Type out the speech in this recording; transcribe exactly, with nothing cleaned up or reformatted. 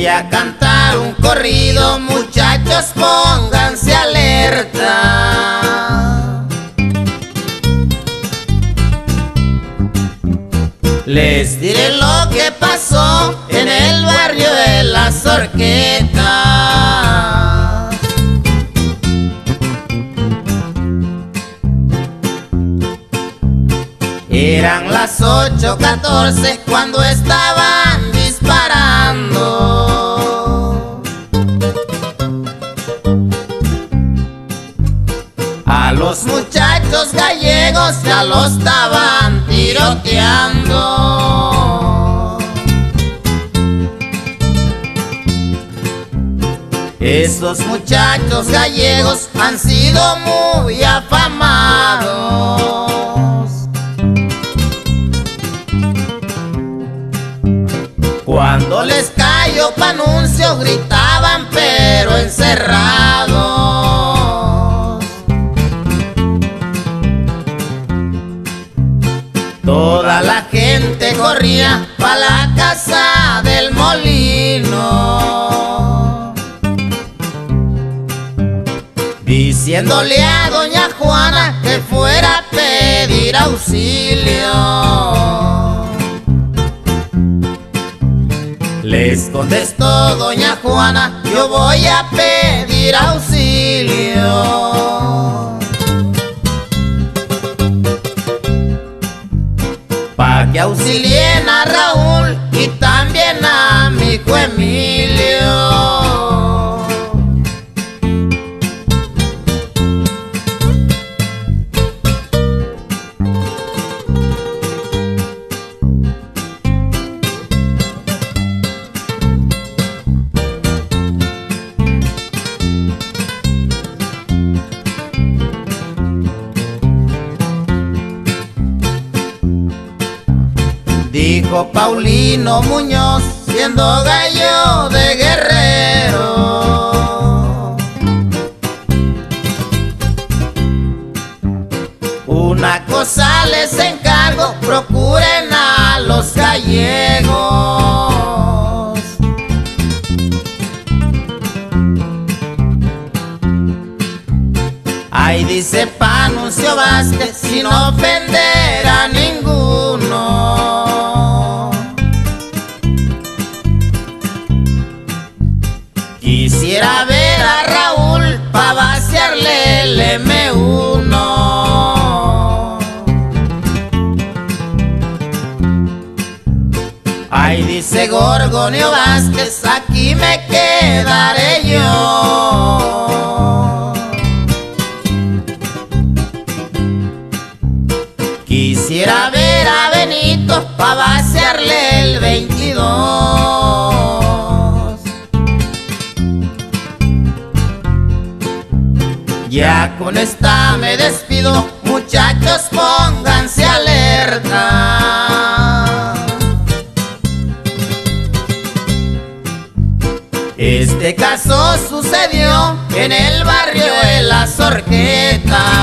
Voy a cantar un corrido, muchachos, pónganse alerta. Les diré lo que pasó en el barrio de la Zorqueta. Eran las ocho catorce cuando estaban disparando. A los muchachos gallegos ya los estaban tiroteando. Estos muchachos gallegos han sido muy afamados. Cuando les cayó panuncio gritaban pero encerrados. Toda la gente corría pa' la casa del molino, diciéndole a doña Juana que fuera a pedir auxilio. Les contestó doña Juana: yo voy a pedir auxilio, pa' que auxilien a Raúl y también a mi hijo Emilio. Dijo Paulino Muñoz, siendo gallo de Guerrero: una cosa les encargo, procuren a los gallegos. Ahí dice Panuncio Vázquez, sin ofender a ninguno: quisiera ver a Raúl pa' vaciarle el eme uno. Ahí dice Gorgonio Vázquez, aquí me quedaré yo. Quisiera ver a Benito pa' vaciarle el veintidós. Ya con esta me despido, muchachos, pónganse alerta. Este caso sucedió en el barrio de la Zorqueta.